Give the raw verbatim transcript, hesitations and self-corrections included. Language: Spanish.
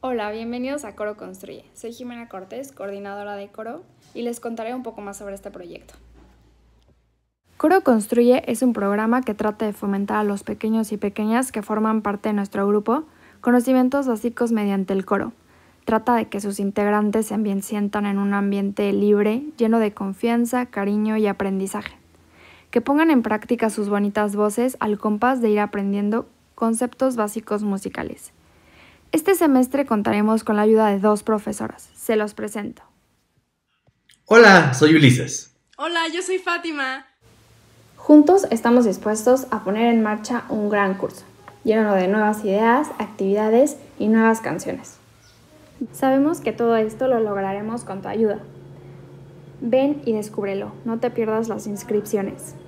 Hola, bienvenidos a Coro Construye. Soy Jimena Cortés, coordinadora de Coro, y les contaré un poco más sobre este proyecto. Coro Construye es un programa que trata de fomentar a los pequeños y pequeñas que forman parte de nuestro grupo conocimientos básicos mediante el coro. Trata de que sus integrantes se sientan en un ambiente libre, lleno de confianza, cariño y aprendizaje. Que pongan en práctica sus bonitas voces al compás de ir aprendiendo conceptos básicos musicales. Este semestre contaremos con la ayuda de dos profesoras. Se los presento. Hola, soy Ulises. Hola, yo soy Fátima. Juntos estamos dispuestos a poner en marcha un gran curso, lleno de nuevas ideas, actividades y nuevas canciones. Sabemos que todo esto lo lograremos con tu ayuda. Ven y descúbrelo, no te pierdas las inscripciones.